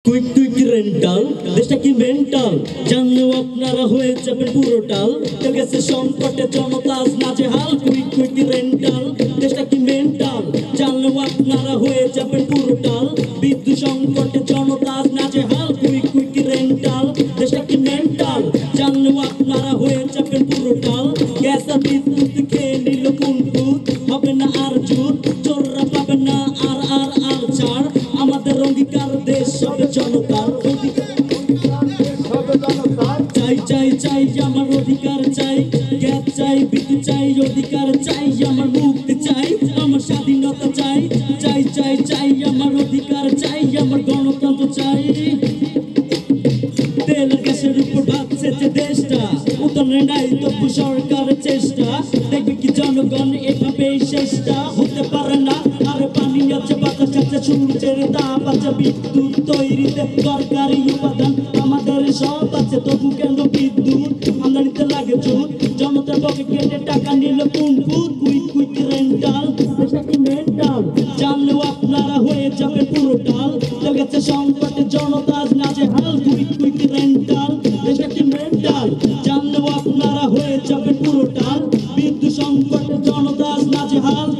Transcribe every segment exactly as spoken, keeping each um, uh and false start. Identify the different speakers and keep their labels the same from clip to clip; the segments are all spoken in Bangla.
Speaker 1: কুইক কুইক রেন্টাল দেশটা কি মেন্টাল জানলেও আপনারা হয়ে যাবেন পুরোটাল তেল গ্যাসের সংকটে জনতা আজ নাজেহাল কুইক কুইক রেন্টাল দেশটা কি মেন্টাল জানলেও আপনারা হয়ে যাবেন পুরোটাল বিদ্যুৎ সংকটে জনতা আজ নাজেহাল কুইক কুইক রেন্টাল দেশটা কি মেন্টাল জানলেও আপনারা হয়ে যাবেন পুরোটাল গ্যাস আর বিদ্যুৎ খেয়ে নিল কুনকুত হবে না আর জুত চোররা পাবে না আর আর আর ছাড় আমাদের অঙ্গীকার দেশ সব জনতার অধিকার চাই চাই চাই আমার অধিকার চাই গ্যাস চাই বিদ্যুৎ চাই অধিকার চাই আমার মুক্তি চাই আমার স্বাধীনতা চাই চাই চাই চাই আমার অধিকার চাই আমার গণতন্ত্র চাই তেল গ্যাসের উপর ভাবছে যে দেশটা উত্তরে নাই তবু সরকারের চেষ্টা দেখবে কি জনগণ এভাবেই শেষটা হতে পারে না আর পানি আছে বাতাস আছে সূর্যের তাপ আছে বিদ্যুৎ তৈরিতে দরকারি উপাদান আমাদের সব আছে তবু কেন বিদ্যুৎ আমদানিতে লাগে চুট জনতার পকেট কেটে টাকা নিল কুনকুত কুইক কুইক রেন্টাল দেশটা কি মেন্টাল জানলেও আপনারা হয়ে যাবে পুরোটাল তেল গ্যাসের সংকটে জনতা আজ নাজেহাল কুইক কুইক রেন্টাল দেশটা কি মেন্টাল জানলেও আপনারা হয়ে যাবে পুরোটাল বিদ্যুৎ সংকটে জনতা আজ নাজেহাল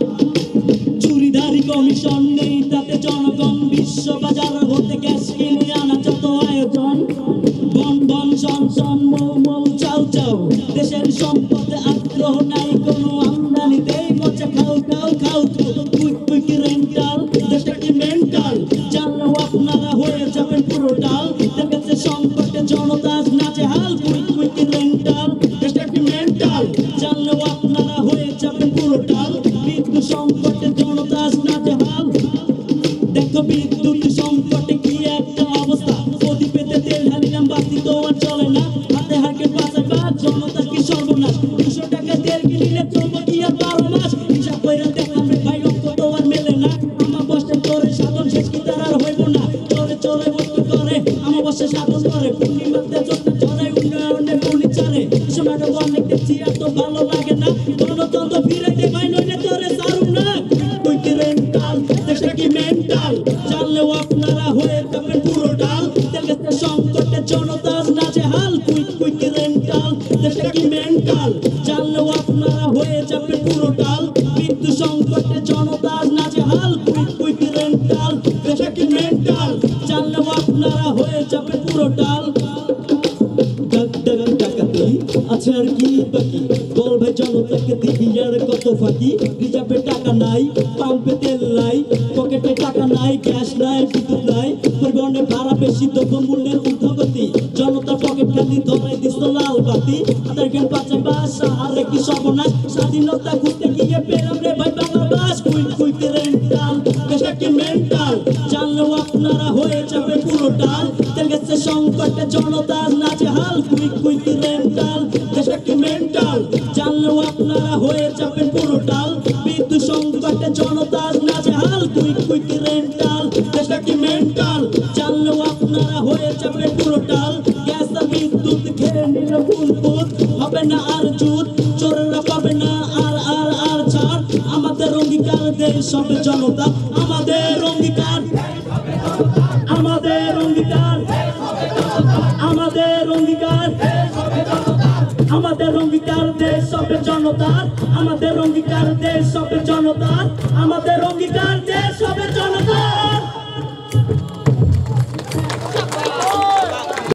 Speaker 1: চুরিদারি কমিশন নেই তাতে জনগণ বিশ্ব বাজার হতে গ্যাস কিনে আনা যত আয়োজন বন বন সন সন মৌ মৌ চাও চাও দেশের সম্পদে আগ্রহ নাই কোনো আমদানিতেই মজা খাও খাও খাও কুইক কুইক রেন্টাল দেশটা কি মেন্টাল জানলেও আপনারা হয়ে যাবেন পুরোটাল তেল গ্যাসের সংকটে জনতা আজ নাজেহাল কুইক কুইক রেন্টাল দেশটা কি মেন্টাল জানলেও আপনারা হয়ে যাবেন পুরোটাল বিদ্যুৎ সংকটে জনতা আজ নাজেহাল দেখো বিদ্যুৎ সংকটে কি একটা অবস্থা প্রতি পেতে তেল ঢালিলাম বাতি তো আর চলে না হাতে হাতে বাঁচায় বা জনতা কি সর্বনাশ দুশো টাকা তেল কিনলে চলবো কি আর বারো মাস হিসাব করে দেখলাম রে ভাই অঙ্ক তো আর মেলে না আমার বসে তোরে সাধন শেষ কি তার আর হইব না চলে চলে বস্তু করে আমার বসে সাধন করে পূর্ণিমাতে চোখটা চড়াই উন্নয়নে গুলি চারে সময়টা অনেক দেখছি আর তো ভালো লাগে না গণতন্ত্র ফিরাইতে ভাই নইলে তোরে সারুম না কুইক রেন্টাল দেশটা কি মেন্টাল জানলেও আপনারা হয়ে যাবেন পুরোটাল তেল গ্যাসের সংকটে জনতা আজ নাজেহাল কুইক কুইক রেন্টাল দেশটা কি মেন্টাল জানলেও আপনারা হয়ে যাবেন পুরোটাল বিদ্যুৎ সংকটে জনতা আজ নাজেহাল কুইক কুইক রেন্টাল দেশটা কি মেন্টাল জানলেও আপনারা হয়ে যাবেন পুরোটাল আছে আর কি বাকি বল ভাই জনতাকে দেখি আর কত ফাঁকি রিজার্ভে টাকা নাই পাম্পে তেল নাই পকেটে টাকা নাই গ্যাস নাই বিদ্যুৎ নাই পরিবহনে ভাড়া বেশি দ্রব্যমূল্যের ঊর্ধ্বগতি জনতার পকেট খালি ধরাই দিস লাল বাতি আধার জ্ঞান পাচার বাসা আর কি সর্বনাশ স্বাধীনতা ঘুরতে গিয়ে পেলাম রে ভাই বাংলাদেশ কুইক কুইক রেন্টাল দেশটা কি মেন্টাল জানলেও আপনারা হয়ে যাবে পুরোটাল তেল গ্যাসের সংকটে জনতা আজ নাজেহাল কুইক কুইক রেন্টাল দেশটা কি মেন্টাল জানলেও আপনারা হয়ে যাবেন পুরোটাল বিদ্যুৎ সংকটে জনতা আজ নাজেহাল কুইক কুইক রেন্টাল দেশটা কি মেন্টাল জানলেও আপনারা হয়ে যাবেন পুরোটাল গ্যাস আর বিদ্যুৎ খেয়ে নিল কুনকুত হবে না আর জুত চোরেরা পাবে না আর আর আর ছাড় আমাদের অঙ্গীকার দেশ সব জনতা আমাদের অঙ্গীকার আমাদের অঙ্গীকার আমাদের অঙ্গীকার আমাদের অঙ্গীকার দেশ সব জনতার আমাদের অঙ্গীকার দেশ সব জনতার আমাদের অঙ্গীকার দেশ